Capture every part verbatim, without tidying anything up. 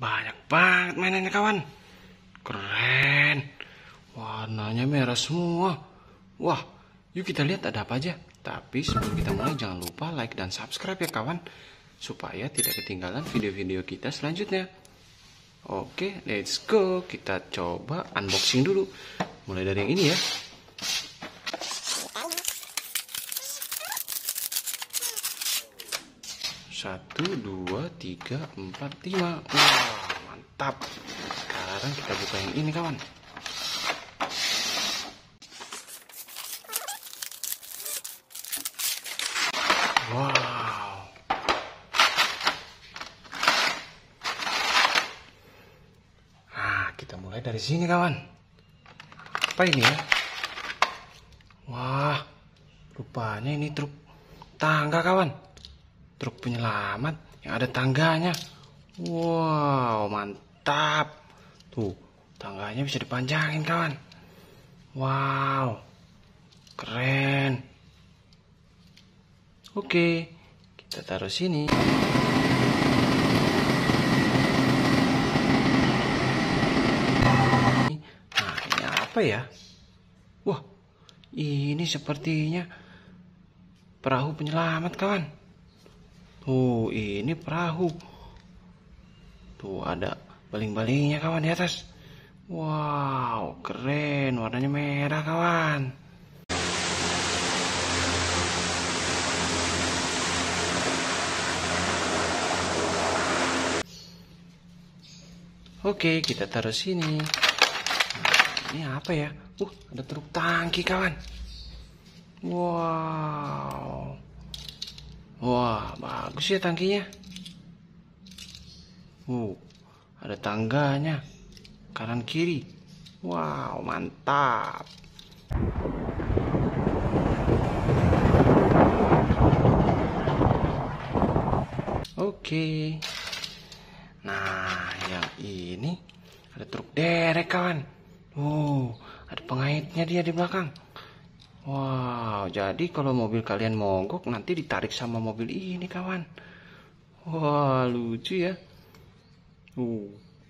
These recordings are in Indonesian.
Banyak banget mainannya kawan. Keren. Warnanya merah semua. Wah, yuk kita lihat ada apa aja. Tapi sebelum kita mulai jangan lupa like dan subscribe ya kawan, supaya tidak ketinggalan video-video kita selanjutnya. Oke, let's go. Kita coba unboxing dulu. Mulai dari yang ini ya. Satu, dua, tiga, empat, lima. Wah, mantap. Sekarang kita buka yang ini kawan. Wow. Nah, kita mulai dari sini kawan. Apa ini ya? Wah, rupanya ini truk tangga kawan. Truk penyelamat yang ada tangganya. Wow, mantap. Tuh, tangganya bisa dipanjangin kawan. Wow, keren. Oke, kita taruh sini. Nah, ini apa ya? Wah, ini sepertinya perahu penyelamat kawan. Tuh, ini perahu. Tuh, ada baling-balingnya kawan di atas. Wow, keren. Warnanya merah kawan. Oke, kita taruh sini. Nah, ini apa ya? Uh, ada truk tangki kawan. Wow. Wah, bagus ya tangkinya. Uh, ada tangganya kanan kiri. Wow, mantap. Oke. Nah, yang ini ada truk derek kawan. Uh, ada pengaitnya dia di belakang. Wow, jadi kalau mobil kalian mogok nanti ditarik sama mobil ini kawan. Wah, lucu ya. Uh,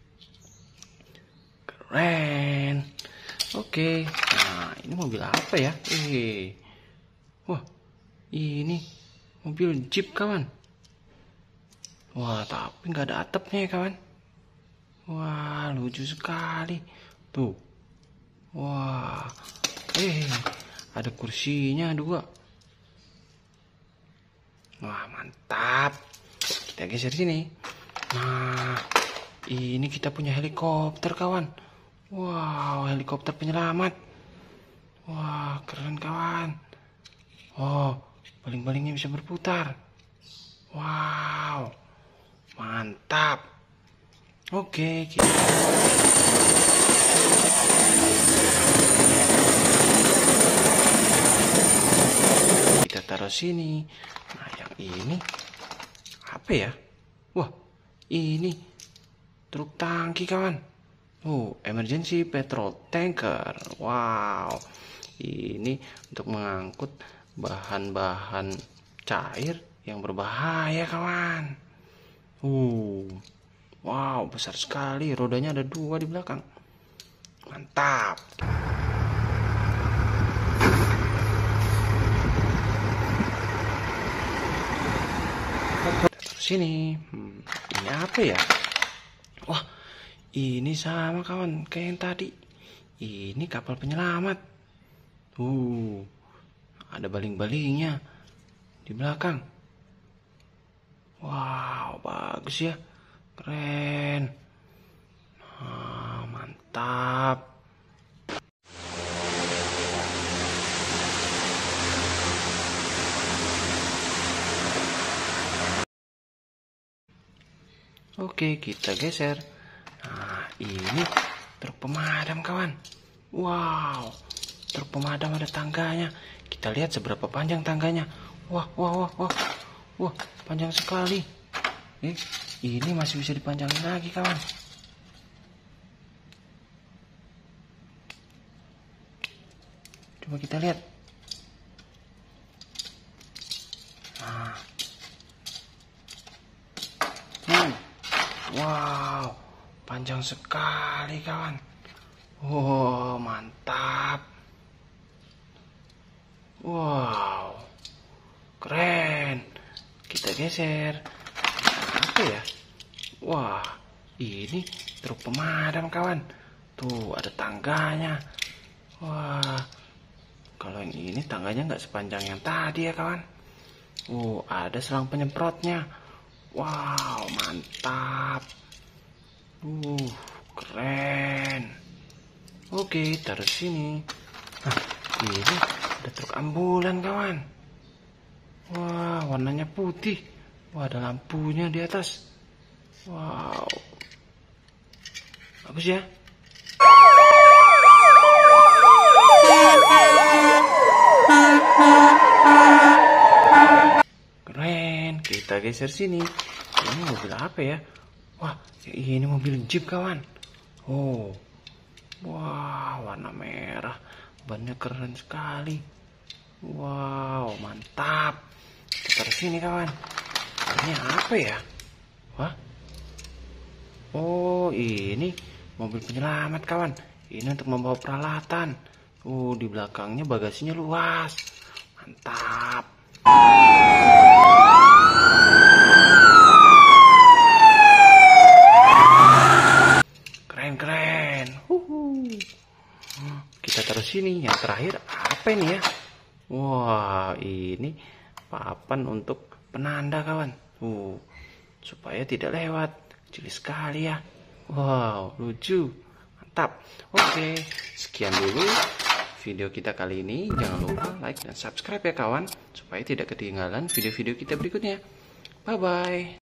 keren. Oke, nah ini mobil apa ya? Eh, wah, ini mobil Jeep kawan. Wah, tapi nggak ada atapnya ya kawan. Wah, lucu sekali. Tuh, wah, eh. Ada kursinya dua. Wah, mantap. Kita geser sini. Nah, ini kita punya helikopter kawan. Wow, helikopter penyelamat. Wah, keren kawan. Oh, baling-balingnya bisa berputar. Wow, mantap. Oke, kita taruh sini. Nah, yang ini apa ya? Wah, ini truk tangki kawan. Oh, emergency petrol tanker. Wow, ini untuk mengangkut bahan-bahan cair yang berbahaya kawan. Uh, wow, besar sekali. Rodanya ada dua di belakang. Mantap. Sini, hmm, ini apa ya? Wah, ini sama kawan kayak yang tadi. Ini kapal penyelamat. Uh, ada baling-balingnya di belakang. Wow, bagus ya, keren. Nah, mantap. Oke, kita geser. Nah, ini truk pemadam kawan. Wow, truk pemadam ada tangganya. Kita lihat seberapa panjang tangganya. Wah, wah, wah, wah, wah, panjang sekali. Eh, ini masih bisa dipanjangin lagi kawan. Coba kita lihat. Nah. Hmm. Wow, panjang sekali kawan. Wow, mantap. Wow, keren. Kita geser. Apa ya? Wah, ini truk pemadam kawan. Tuh ada tangganya. Wah, kalau yang ini tangganya nggak sepanjang yang tadi ya kawan. Uh, ada selang penyemprotnya. Wow, mantap. Uh, keren. Oke, taruh sini. Nah, ini ada truk ambulan kawan. Wah, warnanya putih. Wah, ada lampunya di atas. Wow, bagus ya. Keren. Kita geser sini. Ini mobil apa ya? Wah, ini mobil jeep kawan. Oh, wah, warna merah. Bannya keren sekali. Wow, mantap. Kita taruh sini kawan. Ini apa ya? Wah. Oh, ini mobil penyelamat kawan. Ini untuk membawa peralatan. Uh, di belakangnya bagasinya luas. Mantap. Keren keren. Huhu. Kita taruh sini. Yang terakhir apa ini ya? Wah, ini papan untuk penanda kawan. Uh, supaya tidak lewat. Kecil sekali ya. Wow, lucu. Mantap. Oke, sekian dulu video kita kali ini. Jangan lupa like dan subscribe ya kawan, supaya tidak ketinggalan video-video kita berikutnya. Bye bye.